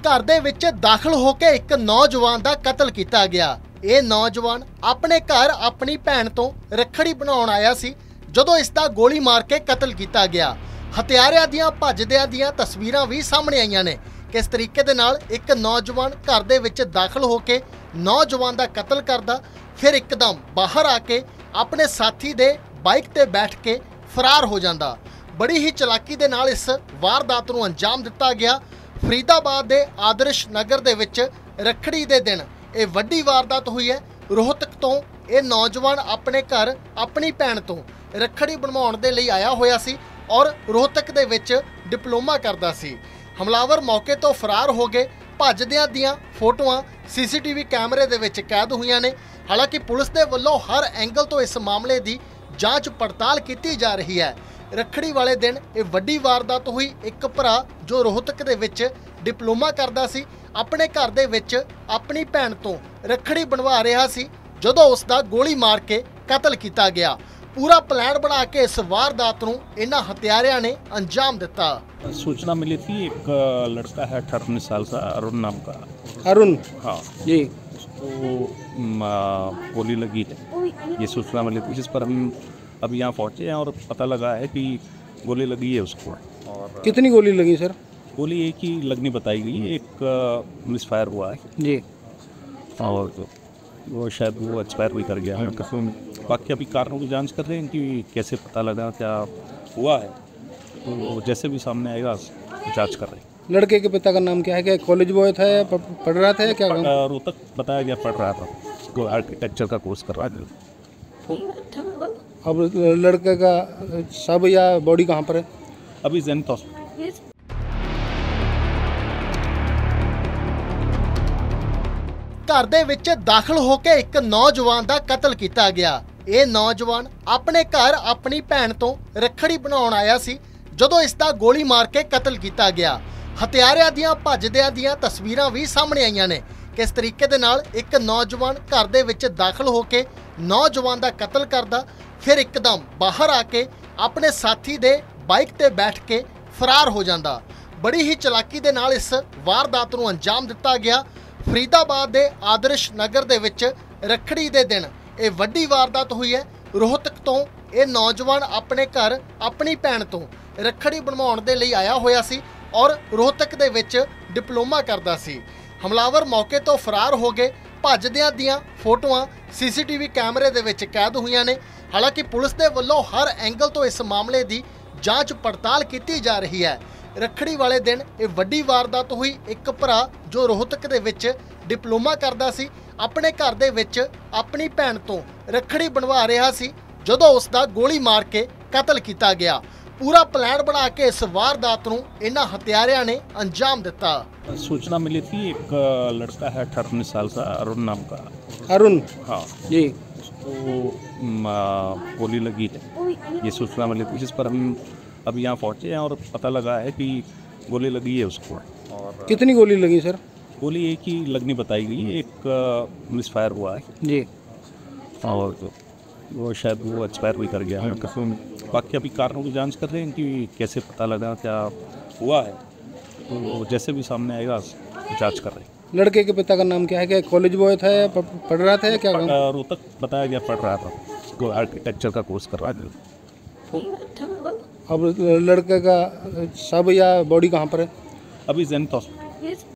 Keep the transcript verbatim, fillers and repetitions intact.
घर दे विच दाखिल होके एक नौजवान का कतल किया गया। ये नौजवान अपने घर अपनी भैन तो रखड़ी बनाउण आया सी जदों इसका गोली मार के कतल किया गया। हथियारिਆਂ ਦੀਆਂ ਭੱਜਦਿਆਂ ਦੀਆਂ तस्वीरां भी सामने आईयां ने। किस तरीके दे नाल एक नौजवान घर दे विच दाखिल होके नौजवान का कतल करदा, फिर एकदम बाहर आके अपने साथी दे बाइक ते बैठ के फरार हो जांदा। बड़ी ही चलाकी दे नाल इस वारदात नूं अंजाम दिता गया। फरीदाबाद दे आदर्श नगर दे विच रखड़ी दे दिन ये वड्डी वारदात हुई है। रोहतक तो ये नौजवान अपने घर अपनी भैन तो रखड़ी बनवाउण दे लई आया होया सी और रोहतक दे विच डिप्लोमा करदा सी। हमलावर मौके तो फरार हो गए। भजदियां दियां फोटोआं सीसीटीवी कैमरे दे विच कैद हुईयां ने। हालांकि पुलिस दे वल्लों हर एंगल तो इस मामले की जांच पड़ताल की जा रही है। रखड़ी वाले दिन ये वड्डी वारदात हुई। एक भरा जो रोहतक दे विच डिप्लोमा करदा सी अपने घर दे विच अपनी भैन तो रखड़ी बनवा रहा सी जदों उसका गोली मार के कतल किया गया। पूरा प्लान बना के इस वारदात नूं इन्हां हत्यारियां ने अंजाम दिता। सूचना मिली थी एक लड़का है अठारह उन्नीस साल का, अरुण नाम का। अरुण हाँ जी, उसको गोली लगी है, ये सूचना मिली थी, जिस पर हम अभी यहाँ पहुँचे हैं और पता लगा है कि गोली लगी है उसको। और कितनी गोली लगी सर? गोली एक ही लगनी बताई गई है, एक मिस फायर हुआ है जी, और तो वो शायद वो एक्सपायर भी कर गया है। बाकी अभी कारणों की जांच कर रहे हैं कि कैसे पता लगा क्या हुआ है, तो जैसे भी सामने आएगा जांच कर रहे हैं। लड़के के पिता का नाम क्या है? क्या कॉलेज बॉय था या पढ़ रहा था या क्या? रोहतक बताया गया पढ़ रहा था, उसको आर्किटेक्चर का कोर्स कर रहा था। अब लड़के का शव या बॉडी कहाँ पर है? अभी जेनिथ हॉस्पिटल। घर दे विच दाखिल होके एक नौजवान का कतल किया गया। ये नौजवान अपने घर अपनी भैन तो रखड़ी बनाउण आया सी जदों इसका गोली मार के कतल किया गया। हथियारिਆਂ ਦੀਆਂ ਭੱਜਦਿਆਂ ਦੀਆਂ तस्वीरां भी सामने आईयां ने। किस तरीके दे नाल एक नौजवान घर दे विच दाखिल होके नौजवान का कतल करदा, फिर एकदम बाहर आके अपने साथी दे बाइक ते बैठ के फरार हो जांदा। बड़ी ही चलाकी दे नाल इस वारदात नूं अंजाम दिता गया। फरीदाबाद दे आदर्श नगर दे विच रखड़ी दे दिन ये वड्डी वारदात हुई है। रोहतक तो ये नौजवान अपने घर अपनी भैन तो रखड़ी बनवाउण दे लई आया होया सी और रोहतक दे विच डिप्लोमा करदा सी। हमलावर मौके तो फरार हो गए। भजदियां दियां फोटोआं सीसीटीवी कैमरे दे विच कैद हुईयां ने। हालांकि पुलिस दे वल्लों हर एंगल तो इस मामले की जांच पड़ताल की जा रही है। रखड़ी वाले दिन ये वड्डी वारदात हुई। एक भरा जो रोहतक दे विच डिप्लोमा करदा सी अपने घर दे विच अपनी भैन तो रखड़ी बनवा रहा सी जदों उसका गोली मार के कतल किया गया। पूरा प्लान बना के इस वारदात नूं इन्हां हत्यारियां ने अंजाम दिता। सूचना मिली थी एक लड़का है अठारह उन्नीस साल का, अरुण नाम का। अरुण हाँ जी, उसको गोली लगी है, ये सूचना मिली थी, जिस पर हम अभी यहाँ पहुँचे हैं और पता लगा है कि गोली लगी है उसको। और कितनी गोली लगी सर? गोली एक ही लगनी बताई गई है, एक मिस फायर हुआ है जी, और तो वो शायद वो एक्सपायर भी कर गया है। बाकी अभी कारणों की जांच कर रहे हैं कि कैसे पता लगा क्या हुआ है, तो जैसे भी सामने आएगा जांच कर रहे हैं। लड़के के पिता का नाम क्या है? क्या कॉलेज बॉय था या पढ़ रहा था या क्या? रोहतक बताया गया पढ़ रहा था, उसको आर्किटेक्चर का कोर्स कर रहा था। अब लड़के का शव या बॉडी कहाँ पर है? अभी जेनिथ हॉस्पिटल।